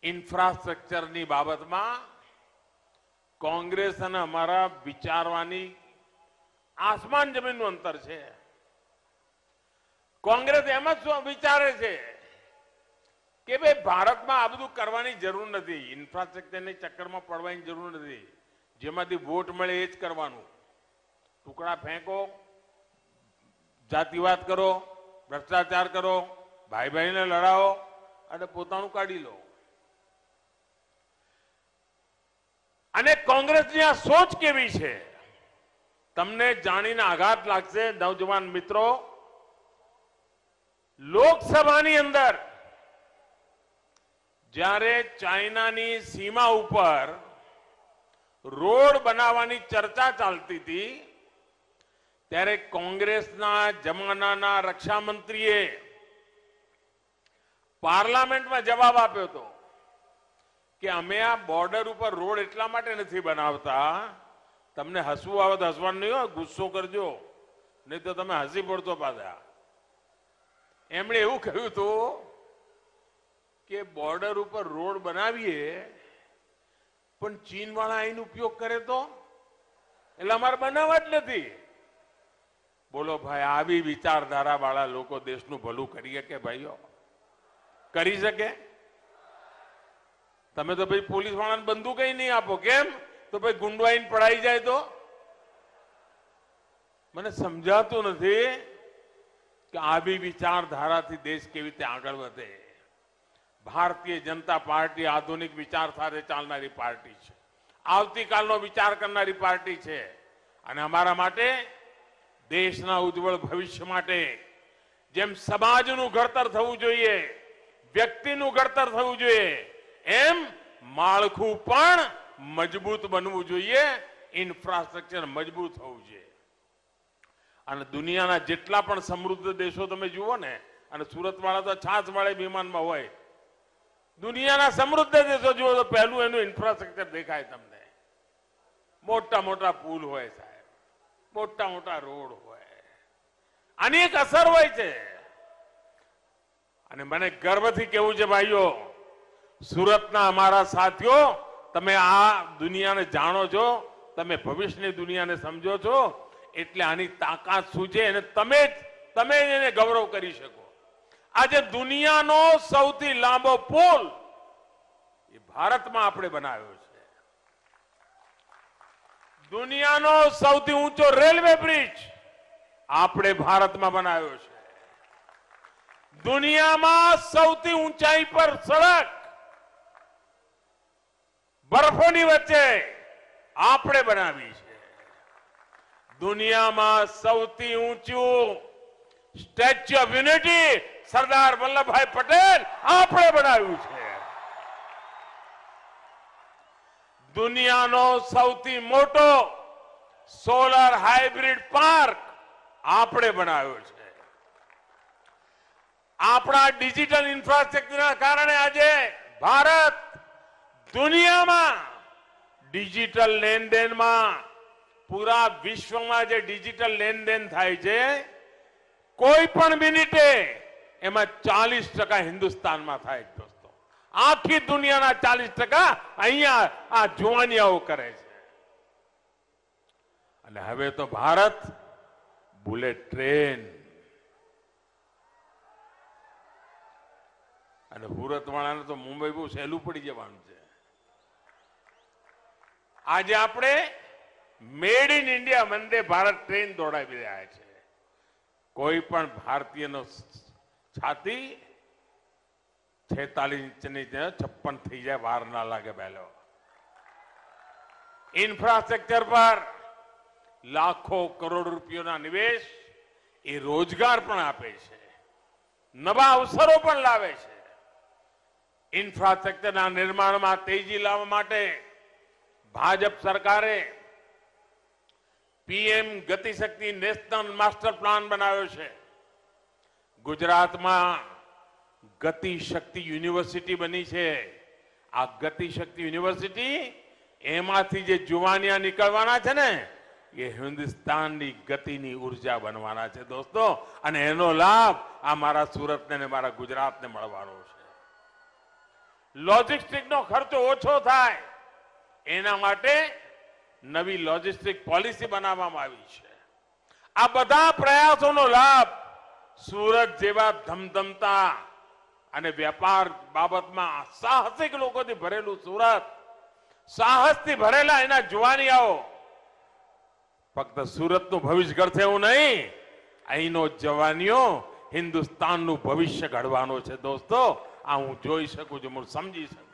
ઇન્ફ્રાસ્ટ્રક્ચરની બાબતમાં કોંગ્રેસ અને અમારા વિચારવાની આસમાન જમીનનું અંતર છે. કોંગ્રેસ એમ જ વિચારે છે કે ભાઈ ભારતમાં આ બધું કરવાની જરૂર નથી, ઇન્ફ્રાસ્ટ્રક્ચરની ચક્કરમાં પડવાની જરૂર નથી, જેમાંથી વોટ મળે એ જ કરવાનું. ટુકડા ફેંકો, જાતિવાદ કરો, ભ્રષ્ટાચાર કરો, ભાઈ ભાઈને લડાવો અને પોતાનું કાઢી લો. અને કોંગ્રેસની આ સોચ કેવી છે તમને જાણીને આઘાત લાગશે. નવજવાન મિત્રો, લોકસભાની અંદર જ્યારે ચાઇનાની સીમા ઉપર રોડ બનાવવાની ચર્ચા ચાલતી હતી ત્યારે કોંગ્રેસના જમાનાના રક્ષામંત્રીએ પાર્લામેન્ટમાં જવાબ આપ્યો હતો કે અમે આ બોર્ડર ઉપર રોડ એટલા માટે નથી બનાવતા, તમને હસવું આવે તો હસવાનું નહીં હોય, ગુસ્સો કરજો, નહીં તો તમે હસી પડતો પાછા. એમણે એવું કહ્યું હતું કે બોર્ડર ઉપર રોડ બનાવીએ પણ ચીન વાળા એનો ઉપયોગ કરે તો એટલે અમારે બનાવવા જ નથી. બોલો ભાઈ, આવી વિચારધારા વાળા લોકો દેશનું ભલું કરી શકે? ભાઈઓ કરી શકે? તમે તો ભાઈ પોલીસ વાળાને બંદૂક નહીં આપો. કેમ? તો ભાઈ ગુંડવાઈને પડાઈ જાય તો? મને સમજાતું નથી કે આવી વિચારધારાથી દેશ કેવી રીતે આગળ વધે. ભારતીય જનતા પાર્ટી આધુનિક વિચાર સાથે ચાલનારી પાર્ટી છે, આવતીકાલનો વિચાર કરનારી પાર્ટી છે. અને અમારા માટે દેશના ઉજ્જવળ ભવિષ્ય માટે જેમ સમાજનું ઘડતર થવું જોઈએ, વ્યક્તિનું ઘડતર થવું જોઈએ, એમ માળખું પણ મજબૂત બનવું જોઈએ, ઇન્ફ્રાસ્ટ્રક્ચર મજબૂત હોવું જોઈએ. અને દુનિયાના જેટલા પણ સમૃદ્ધ દેશો તમે જુઓ ને, અને સુરત વાળા તો છાસ વાળે વિમાનમાં હોય, દુનિયાના સમૃદ્ધ દેશો જુઓ તો પહેલું એનું ઇન્ફ્રાસ્ટ્રક્ચર દેખાય તમને. મોટા મોટા પુલ હોય સાહેબ, મોટા મોટા રોડ હોય, આની એક અસર હોય છે. અને મને ગર્વથી કહેવું છે ભાઈઓ, સુરતના અમારા સાથીઓ, તમે આ દુનિયાને જાણો છો, તમે ભવિષ્યની દુનિયાને સમજો છો, એટલે આની તાકાત શું છે અને તમે એને ગૌરવ કરી શકો. આજે દુનિયાનો સૌથી લાંબો પુલ એ ભારતમાં આપણે બનાવ્યો છે. દુનિયાનો સૌથી ઊંચો રેલવે બ્રિજ આપણે ભારતમાં બનાવ્યો છે. દુનિયામાં સૌથી ઊંચાઈ પર સડક બરફોની વચ્ચે આપણે બનાવી છે. દુનિયામાં સૌથી ઊંચું statue of unity Sardar Vallabhbhai Patel આપણે બનાવ્યું છે. દુનિયાનો સૌથી મોટો સોલર હાઇબ્રિડ પાર્ક આપણે બનાવ્યો છે. આપણા ડિજિટલ ઇન્ફ્રાસ્ટ્રક્ચરના કારણે આજે ભારત દુનિયામાં ડિજિટલ લેનદેનમાં, પૂરા વિશ્વમાં જે ડિજિટલ લેનદેન થાય છે, કોઈ પણ મિનિટે એમાં 40% હિન્દુસ્તાનમાં થાય છે દોસ્તો. આખી દુનિયાના 40% અહીંયા આ જુવાનિયાઓ કરે છે. અને હવે તો ભારત બુલેટ ટ્રેન અને સુરત વાળાને તો મુંબઈ બહુ સહેલું પડી જવાનું છે. આજે આપણે made in India Vande Bharat train દોડાવી રહ્યા છે. કોઈ પણ ભારતીયનો છાતી 46 ઇંચની 56 થઈ જાય, વાર ના લાગે. પહેલો ઇન્ફ્રાસ્ટ્રક્ચર પર લાખો કરોડ રૂપિયાના નિવેશ એ રોજગાર પણ આપે છે, નવા અવસરો પણ લાવે છે. ઇન્ફ્રાસ્ટ્રક્ચરના નિર્માણમાં તેજી લાવવા માટે ભાજપ સરકારે PM Gati Shakti national master plan બનાવ્યો છે. ગુજરાતમાં ગતિશક્તિ યુનિવર્સિટી બની છે. આ ગતિશક્તિ યુનિવર્સિટી એમાંથી જે જુવાનિયા નીકળવાના છે ને, એ હિન્દુસ્તાનની ગતિની ઉર્જા બનવાના છે દોસ્તો. અને એનો લાભ આ મારા સુરતને અને મારા ગુજરાતને મળવાનો છે. લોજિસ્ટિકનો ખર્ચો ઓછો થાય એના માટે નવી લોજિસ્ટિક પોલિસી બનાવવામાં આવી છે. આ બધા પ્રયાસોનો લાભ સુરત જેવા ધમધમતા અને વેપાર બાબતમાં સાહસિક લોકોથી ભરેલું સુરત, સાહસથી ભરેલા એના જુવાનિયાઓ ફક્ત સુરતનું ભવિષ્ય ઘડશે એવું નહીં, અહીંનો જવાનીઓ હિન્દુસ્તાનનું ભવિષ્ય ઘડવાનો છે. દોસ્તો, આ હું જોઈ શકું છું, હું સમજી શકું.